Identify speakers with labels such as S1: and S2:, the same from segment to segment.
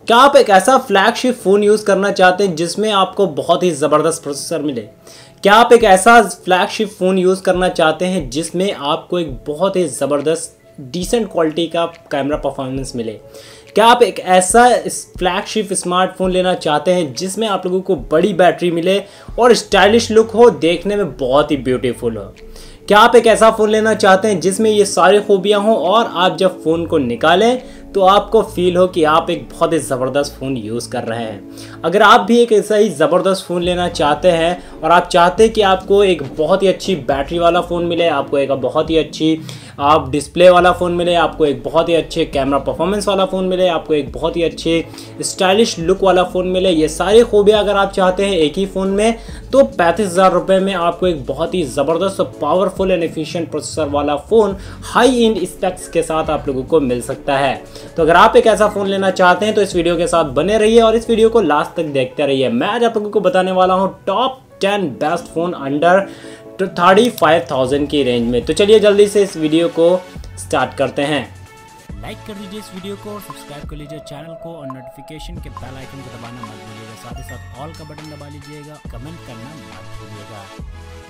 S1: क्या आप एक ऐसा फ्लैगशिप फ़ोन यूज़ करना चाहते हैं जिसमें आपको बहुत ही ज़बरदस्त प्रोसेसर मिले? क्या आप एक ऐसा फ्लैगशिप फ़ोन यूज़ करना चाहते हैं जिसमें आपको एक बहुत ही ज़बरदस्त डिसेंट क्वालिटी का कैमरा परफॉर्मेंस मिले? क्या आप एक ऐसा फ्लैगशिप स्मार्टफोन लेना चाहते हैं जिसमें आप लोगों को बड़ी बैटरी मिले और स्टाइलिश लुक हो, देखने में बहुत ही ब्यूटीफुल हो? क्या आप एक ऐसा फ़ोन लेना चाहते हैं जिसमें ये सारी खूबियाँ हों और आप जब फ़ोन को निकालें तो आपको फील हो कि आप एक बहुत ही ज़बरदस्त फ़ोन यूज़ कर रहे हैं? अगर आप भी एक ऐसा ही ज़बरदस्त फ़ोन लेना चाहते हैं और आप चाहते हैं कि आपको एक बहुत ही अच्छी बैटरी वाला फ़ोन मिले, आपको एक बहुत ही अच्छी आप डिस्प्ले वाला फ़ोन मिले, आपको एक बहुत ही अच्छे कैमरा परफॉर्मेंस वाला फ़ोन मिले, आपको एक बहुत ही अच्छे स्टाइलिश लुक वाला फ़ोन मिले, ये सारी खूबियाँ अगर आप चाहते हैं एक ही फ़ोन में, तो 35,000 रुपये में आपको एक बहुत ही ज़बरदस्त और पावरफुल एंड एफिशिएंट प्रोसेसर वाला फ़ोन हाई एंड स्पेक्स के साथ आप लोगों को मिल सकता है। तो अगर आप एक ऐसा फ़ोन लेना चाहते हैं तो इस वीडियो के साथ बने रहिए और इस वीडियो को लास्ट तक देखते रहिए। मैं आज आप लोगों को बताने वाला हूँ टॉप 10 बेस्ट फ़ोन अंडर 35,000 की रेंज में। तो चलिए जल्दी से इस वीडियो को स्टार्ट करते हैं।
S2: लाइक कर दीजिए इस वीडियो को और सब्सक्राइब कर लीजिए चैनल को और नोटिफिकेशन के बेल आइकन को दबाना मत भूलिएगा। साथ ही साथ ऑल का बटन दबा लीजिएगा, कमेंट करना मत भूलिएगा।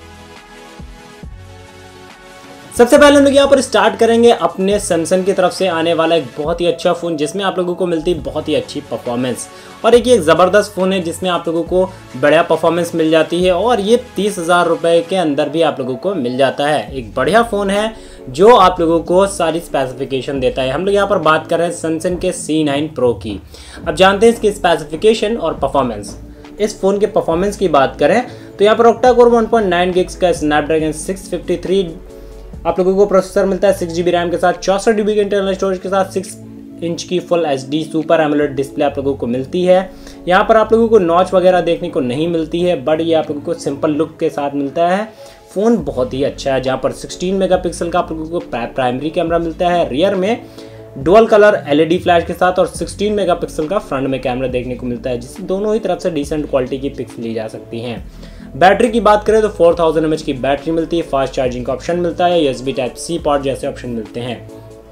S1: सबसे पहले हम लोग यहाँ पर स्टार्ट करेंगे अपने सैमसंग की तरफ से आने वाला एक बहुत ही अच्छा फ़ोन जिसमें आप लोगों को मिलती है बहुत ही अच्छी परफॉर्मेंस और एक ये ज़बरदस्त फ़ोन है जिसमें आप लोगों को बढ़िया परफॉर्मेंस मिल जाती है और ये 30,000 रुपये के अंदर भी आप लोगों को मिल जाता है। एक बढ़िया फ़ोन है जो आप लोगों को सारी स्पेसिफिकेशन देता है। हम लोग यहाँ पर बात कर रहे हैं सैमसंग के C9 Pro की। अब जानते हैं इसकी स्पेसिफिकेशन और परफॉर्मेंस। इस फ़ोन के परफॉर्मेंस की बात करें तो यहाँ पर ऑक्टा कोर 1.9 GHz का स्नैपड्रैगन 653 आप लोगों को प्रोसेसर मिलता है 6 GB रैम के साथ, 64 GB के इंटरनल स्टोरेज के साथ, 6 इंच की full HD super AMOLED display आप लोगों को मिलती है। यहाँ पर आप लोगों को नॉच वगैरह देखने को नहीं मिलती है, बट ये आप लोगों को सिंपल लुक के साथ मिलता है। फ़ोन बहुत ही अच्छा है, जहाँ पर 16 मेगापिक्सल का आप लोगों को प्राइमरी कैमरा मिलता है, रियर में डुअल कलर LED फ्लैश के साथ और 16 मेगापिक्सल का फ्रंट में कैमरा देखने को मिलता है, जिससे दोनों ही तरफ से डिसेंट क्वालिटी की पिक्स ली जा सकती हैं। बैटरी की बात करें तो 4000 mAh की बैटरी मिलती है, फास्ट चार्जिंग का ऑप्शन मिलता है, USB Type-C पोर्ट जैसे ऑप्शन मिलते हैं।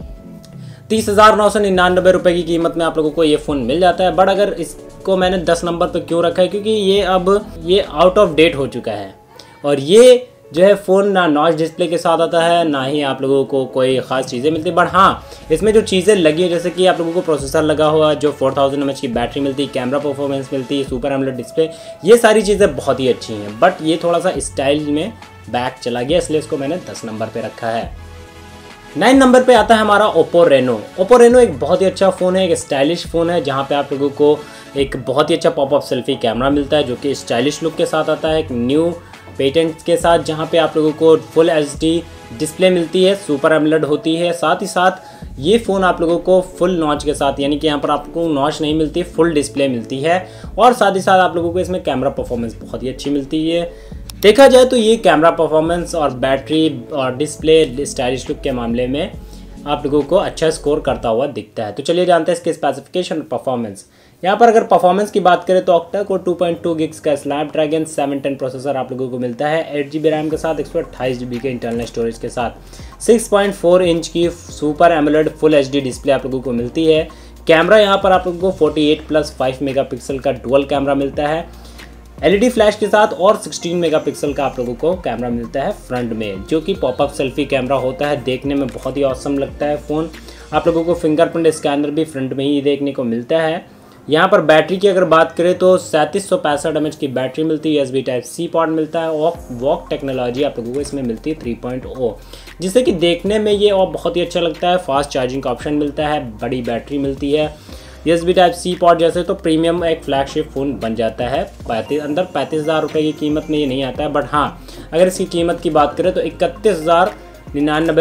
S1: 30,999 रुपये की कीमत में आप लोगों को ये फ़ोन मिल जाता है। बट अगर इसको मैंने 10 नंबर पे क्यों रखा है, क्योंकि ये अब आउट ऑफ डेट हो चुका है और ये जो है फ़ोन ना नॉच डिस्प्ले के साथ आता है, ना ही आप लोगों को कोई ख़ास चीज़ें मिलती। बट हाँ, इसमें जो चीज़ें लगी है जैसे कि आप लोगों को प्रोसेसर लगा हुआ जो 4000 mAh की बैटरी मिलती है, कैमरा परफॉर्मेंस मिलती है, सुपर एमोलेड डिस्प्ले, ये सारी चीज़ें बहुत ही अच्छी हैं। बट ये थोड़ा सा स्टाइल में बैक चला गया, इसलिए इसको मैंने 10 नंबर पर रखा है। 9 नंबर पे आता है हमारा ओप्पो रेनो। ओप्पो रेनो एक बहुत ही अच्छा फ़ोन है, एक स्टाइलिश फ़ोन है जहाँ पे आप लोगों को एक बहुत ही अच्छा पॉपअप सेल्फी कैमरा मिलता है जो कि स्टाइलिश लुक के साथ आता है, एक न्यू पेटेंट्स के साथ, जहाँ पे आप लोगों को फुल HD डिस्प्ले मिलती है, सुपर एमोलेड होती है। साथ ही साथ ये फ़ोन आप लोगों को फुल नॉच के साथ, यानी कि यहाँ पर आपको नॉच नहीं मिलती, फुल डिस्प्ले मिलती है और साथ ही साथ आप लोगों को इसमें कैमरा परफॉर्मेंस बहुत ही अच्छी मिलती है। देखा जाए तो ये कैमरा परफॉर्मेंस और बैटरी और डिस्प्ले स्टाइलिश लुक के मामले में आप लोगों को अच्छा स्कोर करता हुआ दिखता है। तो चलिए जानते हैं इसके स्पेसिफिकेशन और परफॉर्मेंस। यहाँ पर अगर परफॉर्मेंस की बात करें तो ऑक्टा कोर 2.2 GHz का स्नैपड्रैगन 710 प्रोसेसर आप लोगों को मिलता है, 8 GB रैम के साथ, 128 GB के इंटरनल स्टोरेज के साथ, 6.4 इंच की super AMOLED full HD display आप लोगों को मिलती है। कैमरा यहाँ पर आप लोगों को 48+5 मेगापिक्सल का डुअल कैमरा मिलता है LED फ्लैश के साथ और 16 मेगापिक्सल का आप लोगों को कैमरा मिलता है फ्रंट में, जो कि पॉपअप सेल्फी कैमरा होता है। देखने में बहुत ही ऑसम लगता है फ़ोन। आप लोगों को फिंगरप्रिंट स्कैनर भी फ्रंट में ही देखने को मिलता है। यहाँ पर बैटरी की अगर बात करें तो 3765 mAh की बैटरी मिलती है, USB Type-C पोर्ट मिलता है और वॉक टेक्नोलॉजी आप लोगों को इसमें मिलती है 3.0, जिससे कि देखने में ये और बहुत ही अच्छा लगता है। फास्ट चार्जिंग का ऑप्शन मिलता है, बड़ी बैटरी मिलती है, USB Type-C पोर्ट जैसे, तो प्रीमियम एक फ्लैगशिप फ़ोन बन जाता है। अंदर 35,000 रुपये की कीमत में ये नहीं आता है। बट हाँ, अगर इसकी कीमत की बात करें तो 31,999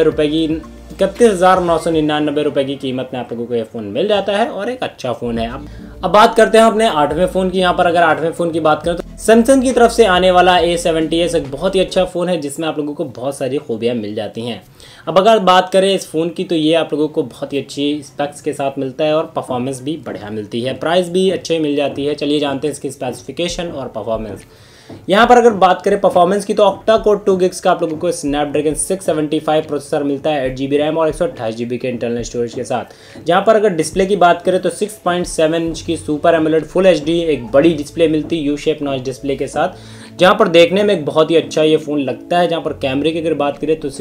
S1: रुपये की कीमत में आप लोगों को ये फ़ोन मिल जाता है और एक अच्छा फ़ोन है। अब बात करते हैं अपने 8वें फ़ोन की। यहाँ पर अगर 8वें फ़ोन की बात करें तो सैमसंग की तरफ से आने वाला A70s एक बहुत ही अच्छा फ़ोन है जिसमें आप लोगों को बहुत सारी खूबियाँ मिल जाती हैं। अब अगर बात करें इस फ़ोन की तो ये आप लोगों को बहुत ही अच्छी स्पेक्स के साथ मिलता है और परफॉर्मेंस भी बढ़िया मिलती है, प्राइस भी अच्छी मिल जाती है। चलिए जानते हैं इसकी स्पेसिफिकेशन और परफॉर्मेंस। यहाँ पर अगर बात करें परफॉर्मेंस की तो ऑक्टा कोर 2 गिग्स का आप लोगों को स्नैपड्रैगन 675 प्रोसेसर मिलता है 8 GB रैम और 128 GB के इंटरनल स्टोरेज के साथ। जहाँ पर अगर डिस्प्ले की बात करें तो 6.7 इंच की सुपर एमोलेड फुल HD एक बड़ी डिस्प्ले मिलती है यू शेप नॉच डिस्प्ले के साथ, जहाँ पर देखने में एक बहुत ही अच्छा ये फ़ोन लगता है। जहाँ पर कैमरे की अगर बात करें तो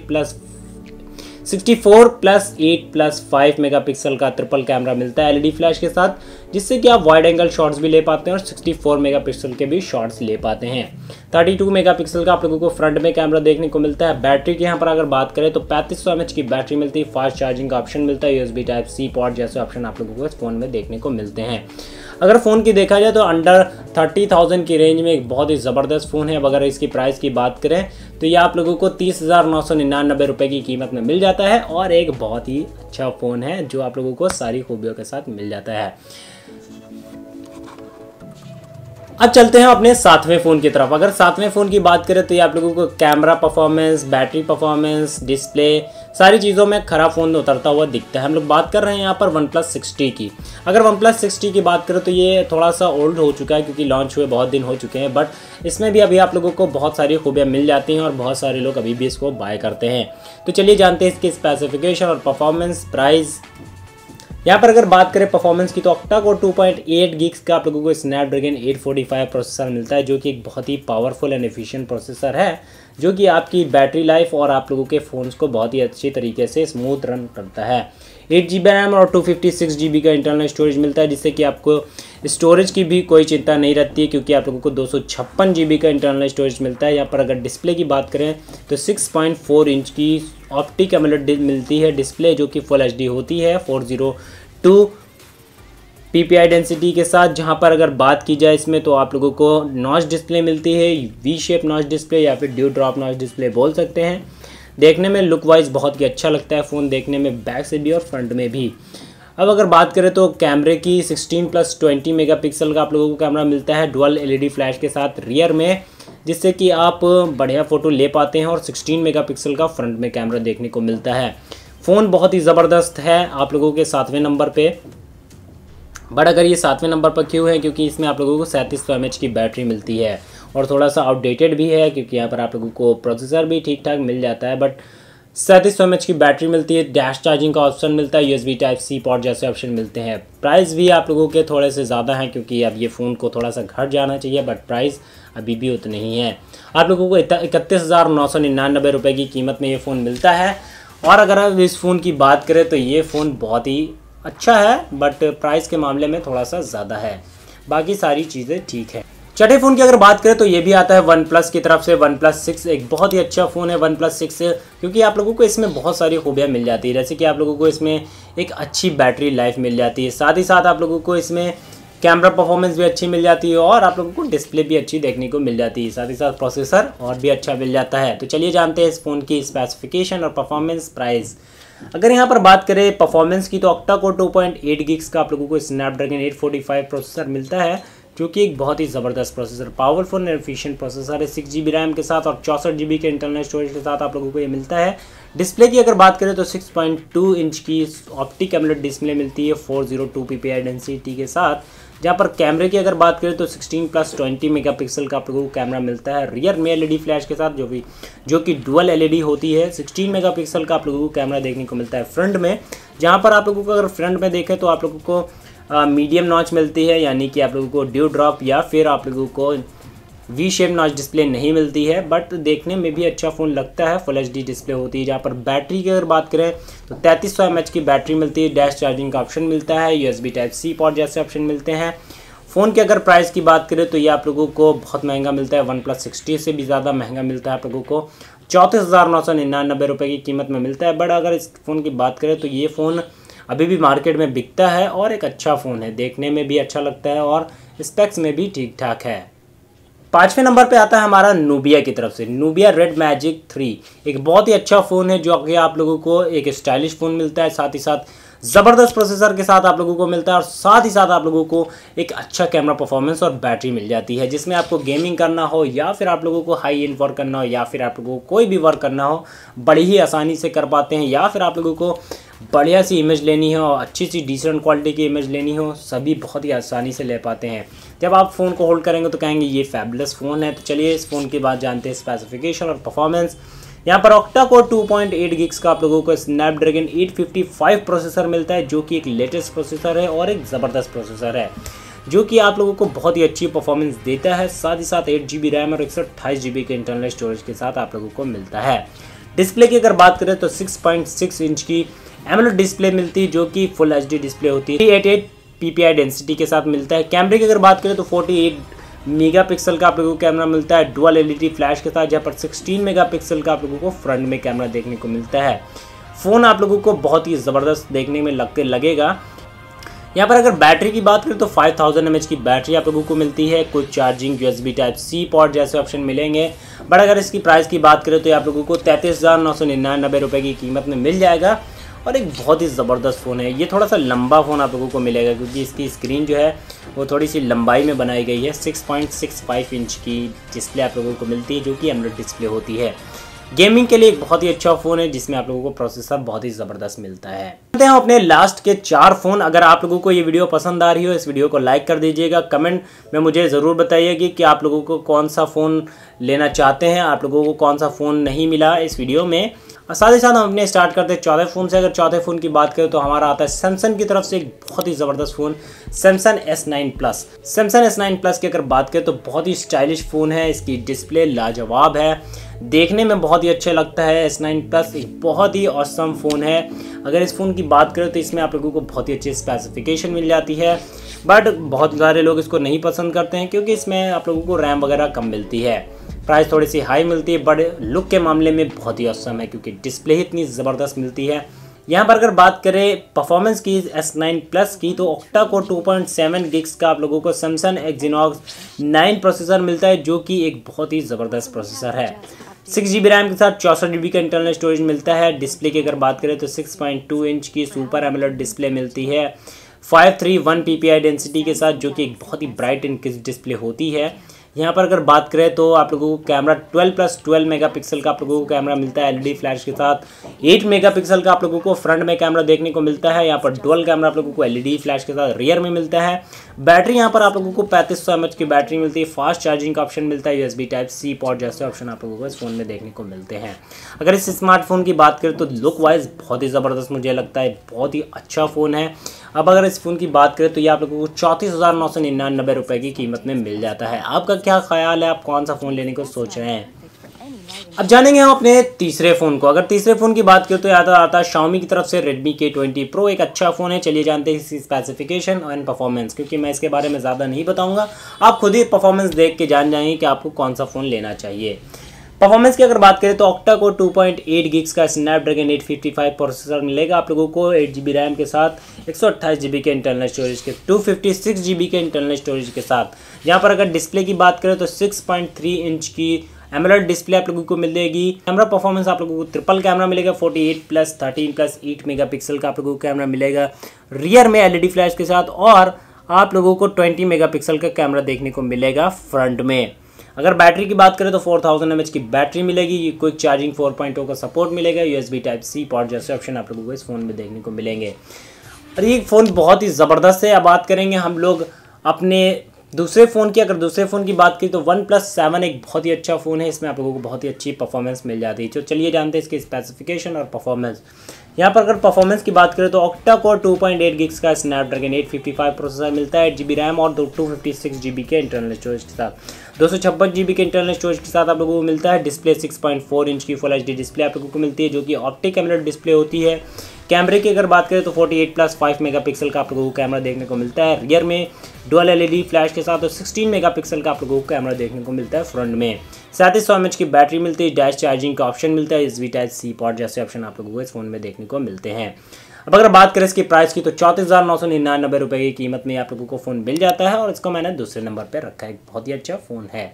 S1: 64+8+5 मेगापिक्सल का ट्रिपल कैमरा मिलता है LED फ्लैश के साथ, जिससे कि आप वाइड एंगल शॉट्स भी ले पाते हैं और 64 मेगापिक्सल के भी शॉट्स ले पाते हैं। 32 मेगापिक्सल का आप लोगों को फ्रंट में कैमरा देखने को मिलता है। बैटरी की यहाँ पर अगर बात करें तो 3500 mAh की बैटरी मिलती है। फास्ट चार्जिंग का ऑप्शन मिलता है, USB Type-C पोर्ट जैसे ऑप्शन आप लोगों को इस फ़ोन में देखने को मिलते हैं। अगर फ़ोन की देखा जाए तो अंडर 30,000 की रेंज में एक बहुत ही ज़बरदस्त फ़ोन है। अब अगर इसकी प्राइस की बात करें तो ये आप लोगों को 30,999 रुपये की कीमत में मिल जाता है और एक बहुत ही अच्छा फ़ोन है जो आप लोगों को सारी खूबियों के साथ मिल जाता है। अब चलते हैं अपने सातवें फ़ोन की तरफ। अगर सातवें फ़ोन की बात करें तो ये आप लोगों को camera performance, battery performance, display सारी चीज़ों में खरा फ़ोन उतरता हुआ दिखता है। हम लोग बात कर रहे हैं यहाँ पर OnePlus 6T की। अगर OnePlus 6T की बात करें तो ये थोड़ा सा ओल्ड हो चुका है क्योंकि लॉन्च हुए बहुत दिन हो चुके हैं, बट इसमें भी अभी आप लोगों को बहुत सारी खूबियाँ मिल जाती हैं और बहुत सारे लोग अभी भी इसको बाय करते हैं। तो चलिए जानते हैं इसकी स्पेसिफिकेशन और परफॉर्मेंस, प्राइस। यहाँ पर अगर बात करें परफॉर्मेंस की तो ऑक्टा कोर 2.8 गिग्स का आप लोगों को स्नैपड्रैगन 845 प्रोसेसर मिलता है, जो कि एक बहुत ही पावरफुल एंड एफिशिएंट प्रोसेसर है, जो कि आपकी बैटरी लाइफ और आप लोगों के फ़ोन्स को बहुत ही अच्छी तरीके से स्मूथ रन करता है। 8 GB रैम और 256 GB का इंटरनल स्टोरेज मिलता है, जिससे कि आपको स्टोरेज की भी कोई चिंता नहीं रहती है क्योंकि आप लोगों को 256 GB का इंटरनल स्टोरेज मिलता है। यहाँ पर अगर डिस्प्ले की बात करें तो 6.4 इंच की ऑप्टिक एमोलेड मिलती है डिस्प्ले, जो कि फुल HD होती है 402 PPI डेंसिटी के साथ। जहाँ पर अगर बात की जाए इसमें तो आप लोगों को नॉच डिस्प्ले मिलती है, वी शेप नॉच डिस्प्ले या फिर ड्यू ड्रॉप नॉच डिस्प्ले बोल सकते हैं। देखने में लुक वाइज बहुत ही अच्छा लगता है फ़ोन देखने में, बैक से भी और फ्रंट में भी। अब अगर बात करें तो कैमरे की 16+20 मेगापिक्सल का आप लोगों को कैमरा मिलता है डुअल LED फ्लैश के साथ रियर में, जिससे कि आप बढ़िया फ़ोटो ले पाते हैं और 16 मेगापिक्सल का फ्रंट में कैमरा देखने को मिलता है। फ़ोन बहुत ही ज़बरदस्त है आप लोगों के 7वें नंबर पे। बट अगर ये 7वें नंबर पर क्यों है, क्योंकि इसमें आप लोगों को 3700 mAh की बैटरी मिलती है और थोड़ा सा आउटडेटेड भी है क्योंकि यहाँ पर आप लोगों को प्रोसेसर भी ठीक ठाक मिल जाता है, बट 3700 mAh की बैटरी मिलती है। डैश चार्जिंग का ऑप्शन मिलता है, USB Type-C पोर्ट जैसे ऑप्शन मिलते हैं। प्राइस भी आप लोगों के थोड़े से ज़्यादा हैं क्योंकि अब ये फ़ोन को थोड़ा सा घट जाना चाहिए, बट प्राइस अभी भी उतनी ही है। आप लोगों को 31,999 रुपये की कीमत में ये फ़ोन मिलता है। और अगर आप इस फ़ोन की बात करें तो ये फ़ोन बहुत ही अच्छा है, बट प्राइस के मामले में थोड़ा सा ज़्यादा है, बाकी सारी चीज़ें ठीक है। छठे फ़ोन की अगर बात करें तो ये भी आता है OnePlus की तरफ से। OnePlus 6 एक बहुत ही अच्छा फ़ोन है OnePlus 6 क्योंकि आप लोगों को इसमें बहुत सारी खूबियाँ मिल जाती है, जैसे कि आप लोगों को इसमें एक अच्छी बैटरी लाइफ मिल जाती है, साथ ही साथ आप लोगों को इसमें कैमरा परफॉर्मेंस भी अच्छी मिल जाती है और आप लोगों को डिस्प्ले भी अच्छी देखने को मिल जाती है, साथ ही साथ प्रोसेसर और भी अच्छा मिल जाता है। तो चलिए जानते हैं इस फ़ोन की स्पेसिफिकेशन और परफॉर्मेंस, प्राइस। अगर यहाँ पर बात करें परफॉर्मेंस की तो ऑक्टा कोर 2.8 गिग्स का आप लोगों को स्नैपड्रैगन 845 प्रोसेसर मिलता है, जो कि एक बहुत ही ज़बरदस्त processor, powerful and efficient processor है। 6 GB रैम के साथ और 64 GB के इंटरनल स्टोरेज के साथ आप लोगों को ये मिलता है। डिस्प्ले की अगर बात करें तो 6.2 इंच की ऑप्टिक एमोलेड डिस्प्ले मिलती है 402 PPI डेंसिटी के साथ। जहाँ पर कैमरे की अगर बात करें तो 16+20 मेगापिक्सल का आप लोगों को कैमरा मिलता है रियर में LED फ्लैश के साथ, जो कि डुअल LED होती है। 16 मेगापिक्सल का आप लोगों को कैमरा देखने को मिलता है फ्रंट में, जहाँ पर आप लोगों को अगर फ्रंट में देखें तो आप लोगों को मीडियम नॉच मिलती है, यानी कि आप लोगों को ड्यू ड्रॉप या फिर आप लोगों को वी शेप नॉच डिस्प्ले नहीं मिलती है, बट देखने में भी अच्छा फ़ोन लगता है। फुल HD डिस्प्ले होती है। जहाँ पर बैटरी की अगर बात करें तो 3300 mAh की बैटरी मिलती है। डैश चार्जिंग का ऑप्शन मिलता है, USB Type-C पोर्ट जैसे ऑप्शन मिलते हैं। फ़ोन की अगर प्राइस की बात करें तो ये आप लोगों को बहुत महंगा मिलता है, OnePlus 6T से भी ज़्यादा महंगा मिलता है। आप लोगों को 34,999 रुपये की कीमत में मिलता है। बट अगर इस फ़ोन की बात करें तो ये फ़ोन अभी भी मार्केट में बिकता है और एक अच्छा फ़ोन है, देखने में भी अच्छा लगता है और स्पेक्स में भी ठीक ठाक है। 5वें नंबर पे आता है हमारा नूबिया की तरफ से। नूबिया रेड मैजिक 3 एक बहुत ही अच्छा फ़ोन है, जो कि आप लोगों को एक स्टाइलिश फ़ोन मिलता है, साथ ही साथ ज़बरदस्त प्रोसेसर के साथ आप लोगों को मिलता है और साथ ही साथ आप लोगों को एक अच्छा कैमरा परफॉर्मेंस और बैटरी मिल जाती है, जिसमें आपको गेमिंग करना हो या फिर आप लोगों को हाई एंड वर्क करना हो या फिर आप लोगों को कोई भी वर्क करना हो बड़ी ही आसानी से कर पाते हैं। या फिर आप लोगों को बढ़िया सी इमेज लेनी हो, अच्छी सी डिसेंट क्वालिटी की इमेज लेनी हो, सभी बहुत ही आसानी से ले पाते हैं। जब आप फ़ोन को होल्ड करेंगे तो कहेंगे ये फैबुलस फ़ोन है। तो चलिए इस फ़ोन की बात जानते हैं, स्पेसिफिकेशन और परफॉर्मेंस। यहाँ पर ऑक्टा कोर 2.8 गिग्स का आप लोगों को स्नैपड्रैगन 855 प्रोसेसर मिलता है, जो कि एक लेटेस्ट प्रोसेसर है और एक ज़बरदस्त प्रोसेसर है, जो कि आप लोगों को बहुत ही अच्छी परफॉर्मेंस देता है। साथ ही साथ 8 GB रैम और 128 GB के इंटरनल स्टोरेज के साथ आप लोगों को मिलता है। डिस्प्ले की अगर बात करें तो 6.6 इंच की एमोलेड डिस्प्ले मिलती है, जो कि फुल HD डिस्प्ले होती है। 388 PPI डेंसिटी के साथ मिलता है। कैमरे की अगर बात करें तो 48 मेगापिक्सल का आप लोगों को कैमरा मिलता है डुअल LED फ्लैश के साथ, जहाँ पर 16 मेगापिक्सल का आप लोगों को फ्रंट में कैमरा देखने को मिलता है। फ़ोन आप लोगों को बहुत ही ज़बरदस्त देखने में लगेगा। यहाँ पर अगर बैटरी की बात करें तो 5000 mAh की बैटरी आप लोगों को मिलती है। कुछ चार्जिंग USB Type-C पोर्ट जैसे ऑप्शन मिलेंगे। बट अगर इसकी प्राइस की बात करें तो ये आप लोगों को 33,999 रुपये की कीमत में मिल जाएगा और एक बहुत ही ज़बरदस्त फ़ोन है। ये थोड़ा सा लंबा फ़ोन आप लोगों को मिलेगा, क्योंकि इसकी स्क्रीन जो है वो थोड़ी सी लंबाई में बनाई गई है। 6.65 इंच की डिस्प्ले आप लोगों को मिलती है, जो कि एमोलेड डिस्प्ले होती है। गेमिंग के लिए एक बहुत ही अच्छा फ़ोन है, जिसमें आप लोगों को प्रोसेसर बहुत ही ज़बरदस्त मिलता है। जानते हैं अपने लास्ट के 4 फ़ोन। अगर आप लोगों को ये वीडियो पसंद आ रही हो, इस वीडियो को लाइक कर दीजिएगा। कमेंट में मुझे ज़रूर बताइएगा कि आप लोगों को कौन सा फ़ोन लेना चाहते हैं, आप लोगों को कौन सा फ़ोन नहीं मिला इस वीडियो में। और साथ ही साथ हम अपने स्टार्ट करते हैं चौथे फ़ोन से। अगर चौथे फ़ोन की बात करें तो हमारा आता है सैमसंग की तरफ से एक बहुत ही ज़बरदस्त phone, Samsung S9 Plus। Samsung S9 Plus की अगर बात करें तो बहुत ही स्टाइलिश फ़ोन है। इसकी डिस्प्ले लाजवाब है, देखने में बहुत ही अच्छा लगता है। S9 Plus एक बहुत ही ऑसम फ़ोन है। अगर इस फ़ोन की बात करें तो इसमें आप लोगों को बहुत ही अच्छी स्पेसिफिकेशन मिल जाती है, बट बहुत सारे लोग इसको नहीं पसंद करते हैं, क्योंकि इसमें आप लोगों को रैम वगैरह कम मिलती है। प्राइस थोड़ी सी हाई मिलती है, बट लुक के मामले में बहुत ही ऑसम है, क्योंकि डिस्प्ले ही इतनी ज़बरदस्त मिलती है। यहाँ पर अगर बात करें परफॉर्मेंस की S9 Plus की, तो ऑक्टा कोर 2.7 गिग्स का आप लोगों को सैमसंग Exynos 9 प्रोसेसर मिलता है, जो कि एक बहुत ही ज़बरदस्त प्रोसेसर है। 6 GB रैम के साथ 64 GB का इंटरनल स्टोरेज मिलता है। डिस्प्ले की अगर बात करें तो 6.2 इंच की सुपर एमोलेड डिस्प्ले मिलती है 531 PPI डेंसिटी के साथ, जो कि एक बहुत ही ब्राइट एंड क्रिस्प डिस्प्ले होती है। यहाँ पर अगर बात करें तो आप लोगों को कैमरा 12+12 मेगापिक्सल का आप लोगों को कैमरा मिलता है LED फ्लैश के साथ। 8 मेगापिक्सल का आप लोगों को फ्रंट में कैमरा देखने को मिलता है। यहाँ पर डुअल कैमरा आप लोगों को LED फ्लैश के साथ रियर में मिलता है। बैटरी यहाँ पर आप लोगों को 3500 mAh की बैटरी मिलती है। फास्ट चार्जिंग का ऑप्शन मिलता है। USB Type-C पोर्ट जैसे ऑप्शन आप लोगों को इस फ़ोन में देखने को मिलते हैं। अगर इस स्मार्टफोन की बात करें तो लुक वाइज बहुत ही ज़बरदस्त मुझे लगता है, बहुत ही अच्छा फ़ोन है। अब अगर इस फ़ोन की बात करें तो ये आप लोगों को 34,999 रुपये की कीमत में मिल जाता है। आपका क्या ख्याल है, आप कौन सा फ़ोन लेने को सोच रहे हैं? अब जानेंगे हम अपने तीसरे फ़ोन को। अगर तीसरे फ़ोन की बात करें तो याद आता है Xiaomi की तरफ से Redmi K20 Pro। एक अच्छा फ़ोन है। चलिए जानते हैं इसकी स्पेसिफिकेशन एंड परफॉर्मेंस, क्योंकि मैं इसके बारे में ज़्यादा नहीं बताऊंगा, आप खुद ही परफॉर्मेंस देख के जान जाएंगे कि आपको कौन सा फ़ोन लेना चाहिए। परफॉर्मेंस की अगर बात करें तो ऑक्टा कोर 2.8 गिग्स का स्नैपड्रैगन 855 प्रोसेसर मिलेगा आप लोगों को 8 GB रैम के साथ, 128 GB के इंटरनल स्टोरेज के 256 GB के इंटरनल स्टोरेज के साथ। यहाँ पर अगर डिस्प्ले की बात करें तो 6.3 इंच की एमोलेड डिस्प्ले आप लोगों को मिल जाएगी। कैमरा परफॉर्मेंस आप लोगों को ट्रिपल कैमरा मिलेगा, 48+13+8 मेगापिक्सल का आप लोगों को कैमरा मिलेगा रियर में LED फ्लैश के साथ, और आप लोगों को 20 मेगापिक्सल का कैमरा देखने को मिलेगा फ्रंट में। अगर बैटरी की बात करें तो 4000 mAh की बैटरी मिलेगी। क्विक चार्जिंग 4.0 का सपोर्ट मिलेगा। USB Type-C पोर्ट जैसे ऑप्शन आप लोगों को इस फ़ोन में देखने को मिलेंगे। और ये फ़ोन बहुत ही ज़बरदस्त है। अब बात करेंगे हम लोग अपने दूसरे फ़ोन की। अगर दूसरे फ़ोन की बात की तो OnePlus 7 एक बहुत ही अच्छा फ़ोन है। इसमें आप लोगों को बहुत ही अच्छी परफॉर्मेंस मिल जाती है। तो चलिए जानते हैं इसकी स्पेसिफिकेशन और परफॉर्मेंस। यहाँ पर अगर परफॉर्मेंस की बात करें तो ऑक्टा कोर 2.8 गिग्स का स्नैपड्रैगन 855 प्रोसेसर मिलता है, 8 GB रैम और 256 GB के इंटरनल स्टोरेज के साथ। 256 GB के इंटरनल स्टोरेज के साथ आप लोगों को मिलता है। डिस्प्ले 6.4 इंच की फुल HD डिस्प्ले आप लोगों को मिलती है, जो कि ऑप्टिक एमोलेड डिस्प्ले होती है। कैमरे की अगर बात करें तो 48+5 मेगापिक्सल का आप लोगों को कैमरा देखने को मिलता है रियर में डुअल LED फ्लैश के साथ, और 16 मेगापिक्सल का आप लोगों को कैमरा देखने को मिलता है फ्रंट में। 3700 mAh की बैटरी मिलती है। डैश चार्जिंग का ऑप्शन मिलता है। USB Type-C पोर्ट जैसे ऑप्शन आप लोगों को इस फ़ोन में देखने को मिलते हैं। अब अगर बात करें इसकी प्राइस की तो 34,999 रुपये की कीमत में आप लोगों को फ़ोन मिल जाता है, और इसको मैंने दूसरे नंबर पर रखा है। बहुत ही अच्छा फ़ोन है।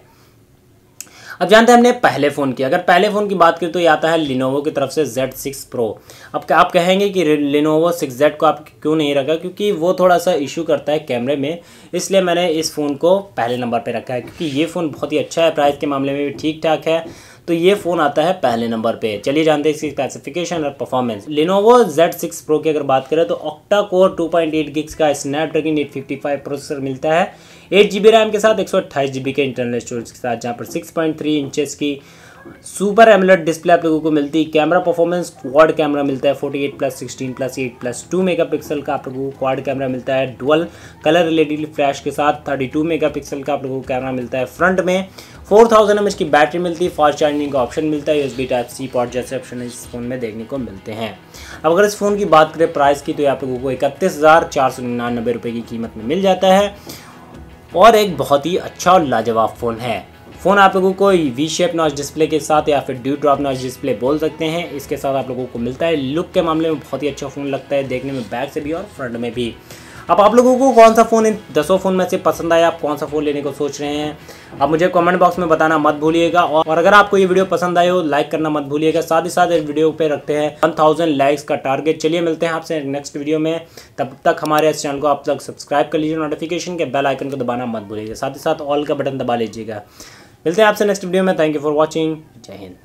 S1: अब जानते हैं हमने पहले फ़ोन की। अगर पहले फ़ोन की बात करें तो ये आता है Lenovo की तरफ से Z6 Pro। अब आप कहेंगे कि Lenovo 6Z को आप क्यों नहीं रखा, क्योंकि वो थोड़ा सा इशू करता है कैमरे में, इसलिए मैंने इस फ़ोन को पहले नंबर पे रखा है, क्योंकि ये फ़ोन बहुत ही अच्छा है। प्राइस के मामले में भी ठीक ठाक है। तो ये फ़ोन आता है पहले नंबर पे। चलिए जानते हैं इसकी स्पेसिफिकेशन और परफॉर्मेंस। Lenovo Z6 Pro की अगर बात करें तो ऑक्टा कोर 2.8 गिग्स का स्नैपड्रैगन 855 प्रोसेसर मिलता है, 8 GB रैम के साथ, 128 GB के इंटरनल स्टोरेज के साथ, जहाँ पर 6.3 इंचेस की सुपर एमोलेड डिस्प्ले आप लोगों को मिलती है। कैमरा परफॉर्मेंस क्वाड कैमरा मिलता है, 48+16+8+2 मेगापिक्सल का आप लोगों को क्वाड कैमरा मिलता है। डुअल कलर एलईडी फ्लैश के साथ 32 मेगापिक्सल का आप लोगों को कैमरा मिलता है। फ्रंट में 4000 mAh की बैटरी मिलती है, फास्ट चार्जिंग का ऑप्शन मिलता है, USB Type-C पोर्ट जैसे ऑप्शन इस फोन में देखने को मिलते हैं। अब अगर इस फ़ोन की बात करें प्राइस की, तो ये आप लोगों को 31,499 रुपये की कीमत में मिल जाता है और एक बहुत ही अच्छा और लाजवाब फ़ोन है। फ़ोन आप लोगों को वी शेप नॉच डिस्प्ले के साथ या फिर ड्यू ड्रॉप नॉच डिस्प्ले बोल सकते हैं, इसके साथ आप लोगों को मिलता है। लुक के मामले में बहुत ही अच्छा फ़ोन लगता है देखने में, बैक से भी और फ्रंट में भी। अब आप लोगों को कौन सा फ़ोन इन 10 फ़ोन में से पसंद आया, आप कौन सा फ़ोन लेने को सोच रहे हैं, आप मुझे कमेंट बॉक्स में बताना मत भूलिएगा। और अगर आपको ये वीडियो पसंद आए हो लाइक करना मत भूलिएगा। साथ ही साथ इस वीडियो पे रखते हैं 1000 लाइक्स का टारगेट। चलिए मिलते हैं आपसे नेक्स्ट वीडियो में, तब तक हमारे इस चैनल को आप लोग सब्सक्राइब कर लीजिए, नोटिफिकेशन के बेल आइकन को दबाना मत भूलिएगा, साथ ही साथ ऑल का बटन दबा लीजिएगा। मिलते हैं आपसे नेक्स्ट वीडियो में। Thank you for watching. Jai Hind.